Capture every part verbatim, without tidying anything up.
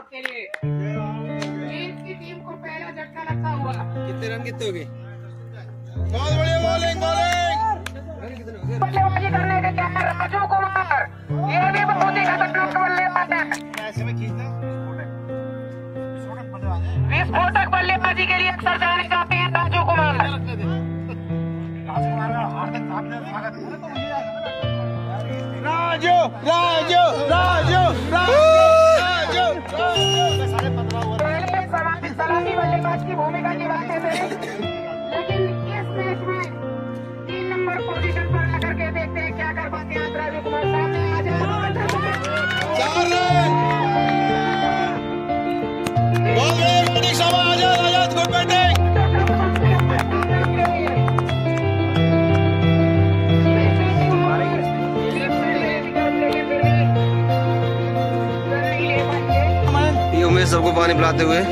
आपके लिए जीत की टीम को पहला झटका लगता हुआ। कितने रन कितने हो गए? बहुत बढ़िया बॉलिंग बॉलिंग। बल्लेबाजी करने के तैयार राजू कुमार, ये भी बहुत ही खतरनाक बल्लेबाज है। विस्फोटक बल्लेबाजी के लिए अक्सर जाने जाते हैं राजू कुमार। राजू राजू राजू राजू पहले सलामी बल्लेबाज की भूमिका निभाते थे, लेकिन इस मैच में तीन नंबर पोजीशन पर आकर के देखते हैं क्या कर पाते हैं राजू कुमार। सामने आ जाए चार रन। बहुत बढ़िया बैटिंग शाबाश आजाद आजाद गुड बैटिंग। ये उमेश सबको पानी पिलाते हुए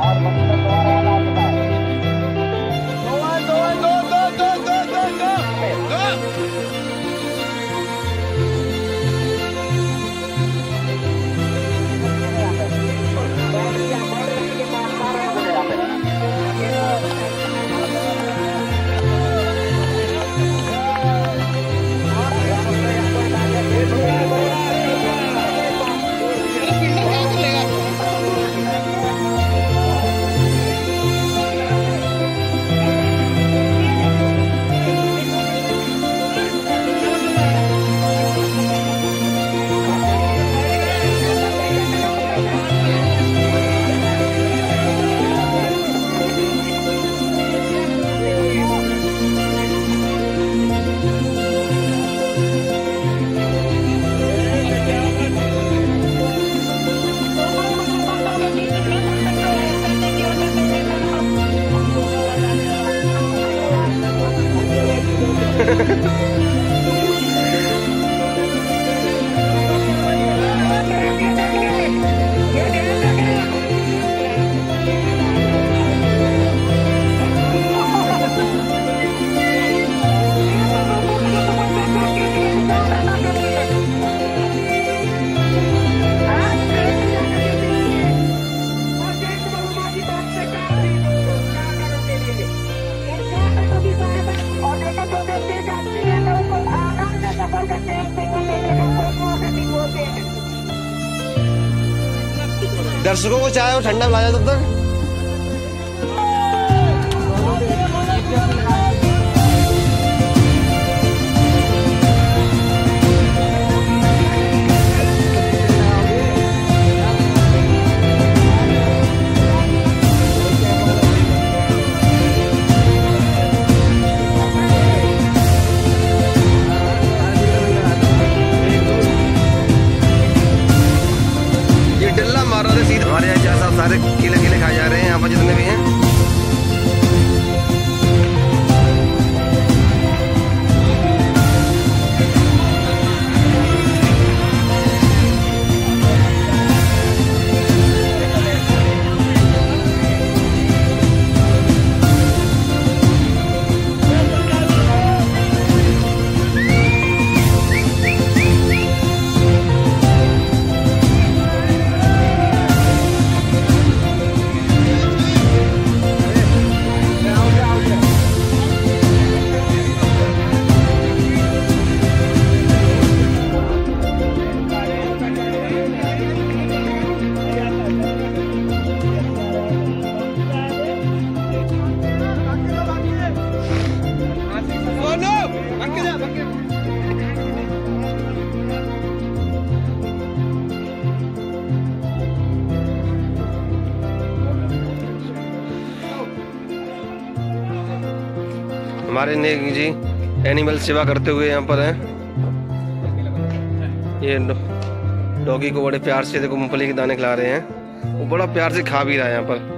दर्शकों को चाहे वो ठंडा पिला जाए तब तक। हमारे यहाँ साहब सारे केले केले खाए जा रहे हैं यहाँ पर जितने भी हैं। हमारे नेक जी एनिमल सेवा करते हुए यहाँ पर हैं। ये डॉगी को बड़े प्यार से देखो मूंगफली के दाने खिला रहे हैं, वो बड़ा प्यार से खा भी रहा है यहाँ पर।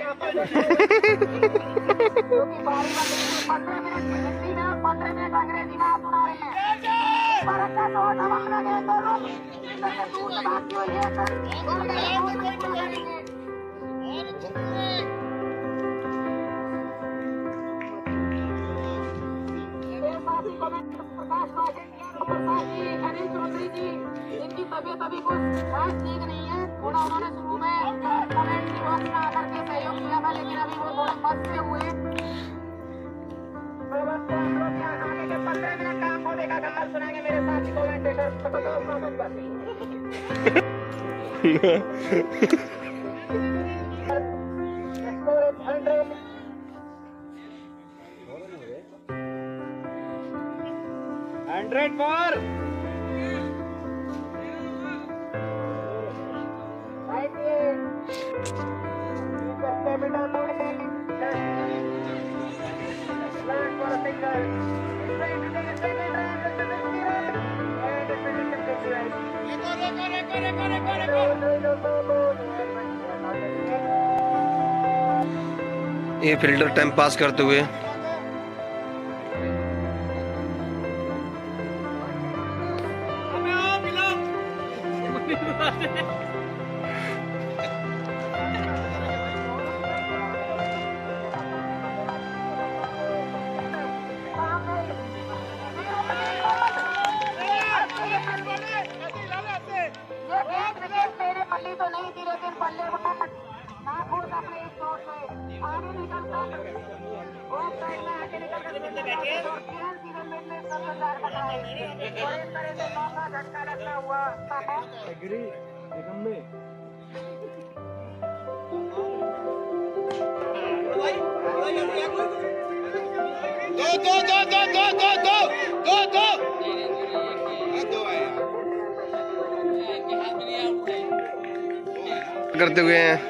यहाँ पर क्योंकि बारी बारी पंद्रह मिनट की हिंदी में और पंद्रह मिनट अंग्रेजी में आप सुना रहे हैं। भारत का शॉट हमारा गया तो लोग इधर से दूर दबाती हुई है सर और गए बहुत मुश्किल करेंगे। प्रकाश प्रसाद जी, अनिल चौधरी जी, इनकी तबीयत अभी कुछ खास ठीक नहीं है। थोड़ा उन्होंने शुरू में कमेंट की बॉक्स में आकर के सहयोग किया था, लेकिन अभी वो थोड़ा फंसे हुए। आगे के पंद्रह मिनट का आपको देखा कमल सुनाएंगे मेरे साथी कमेंटेटर। हंड्रेड फॉर ये फील्डर टाइम पास करते हुए पल्ली तो नहीं थी, लेकिन पल्ले नाखून अपने इस चोट से आगे निकल कर ऑफ साइड में आगे निकल कर सीधे सीधे मिड में सब चार बताए और इस तरह से मौका झटका लगता हुआ एग्री निकम्मे दो दो दो दो दो दो दो दो दो करते हुए हैं।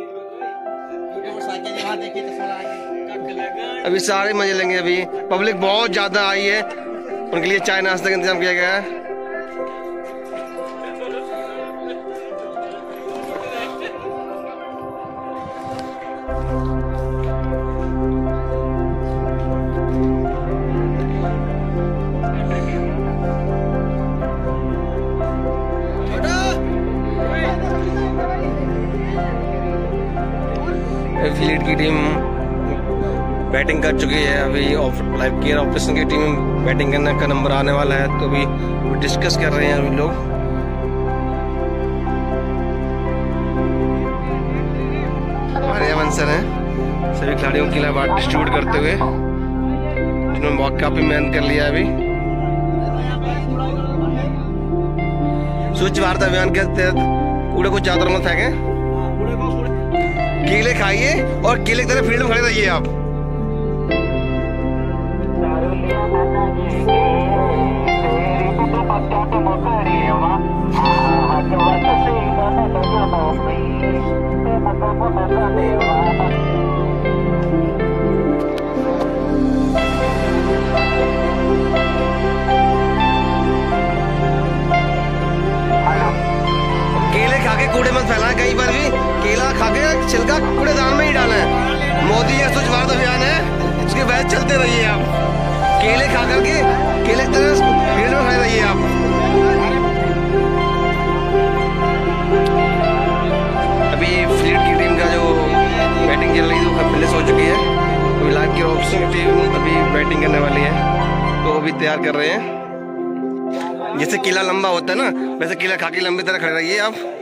अभी सारे मजे लेंगे। अभी पब्लिक बहुत ज्यादा आई है, उनके लिए चाय नाश्ते का इंतजाम किया गया है। एफिलिएट की टीम बैटिंग कर चुकी है। अभी लाइव गियर ऑपरेशन की टीम बैटिंग करने का नंबर आने वाला है, तो अभी डिस्कस कर रहे हैं अभी लोग। हमारे यहाँ मंसर हैं सभी खिलाड़ियों के लिए बात डिस्ट्रीब्यूट करते हुए, जिन्होंने बहुत काफी मेहनत कर लिया। अभी स्वच्छ भारत अभियान के तहत कूड़े को चादर में फेंके, केले खाइए और केले की तरह फील्ड में खड़े रहिए आप। केले खा के कूड़े मत फैलाएं कहीं पर भी। केला खा के छिलका कूड़ेदान में ही डालें। मोदी का स्वच्छ भारत अभियान है, उसके वजह चलते रहिए आप। केले खा करके केले की तरह फील्ड में खड़े रहिए आप। अभी फ्लीट की टीम का जो बैटिंग चल रही है वो फिनिश हो चुकी है। अभी लाइव की ऑप्शन की टीम अभी बैटिंग करने वाली है, तो अभी तैयार कर रहे हैं। जैसे केला लंबा होता है ना, वैसे केला खा के लंबी तरह खड़े रहिए आप।